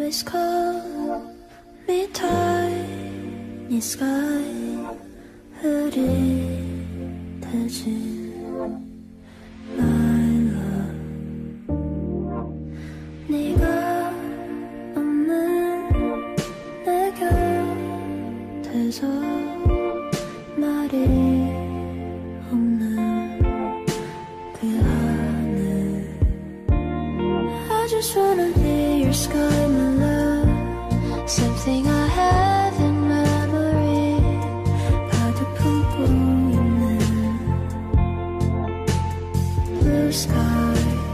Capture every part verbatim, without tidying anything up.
always call me tiny sky 흐릿해진 my love 네가 없는 내 곁에서 말이 없는 그 하늘 I just wanna be your sky my love something I have in memory 가득 품고 있는 blue sky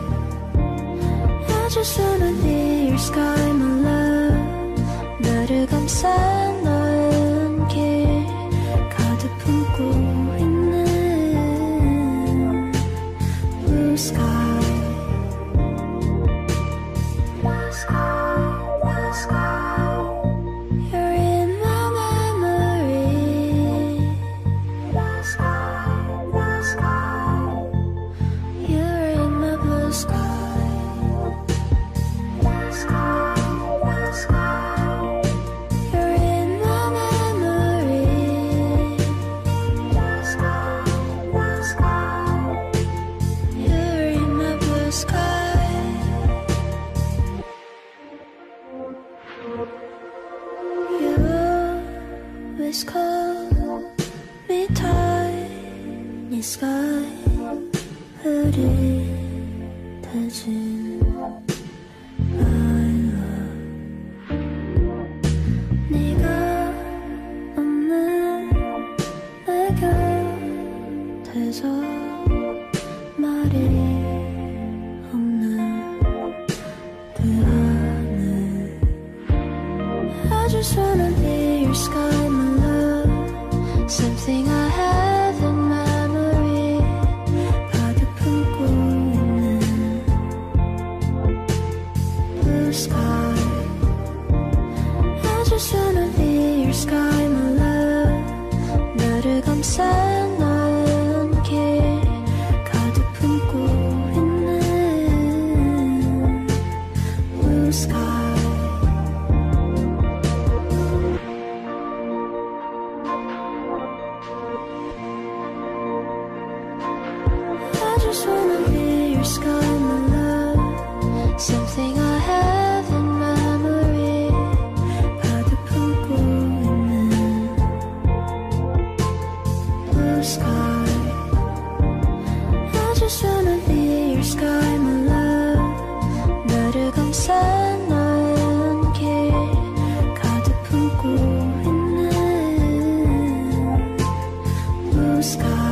I just wanna be your sky my love 나를 감싼 너의 길 가득 품고 있는 blue sky blue sky blue sky you're in my memory blue sky blue sky you're in my blue sky blue sky blue sky you're in my memory blue sky blue sky you're in my blue sky you always call me tiny sky 흐릿해진 my love 네가 없는 내 곁에서 말이 없는 그 하늘 I just wanna be your sky my love something I have in memory 가득 품고 있는 blue sky I just wanna be your sky my love 나를 감싼 너의 길 가득 품고 있는 blue sky I just wanna be your sky my love something I have in memory 가득 품고 있는 blue sky I just wanna be your sky my love 나를 감싼 너의 길 가득 품고 있는 blue sky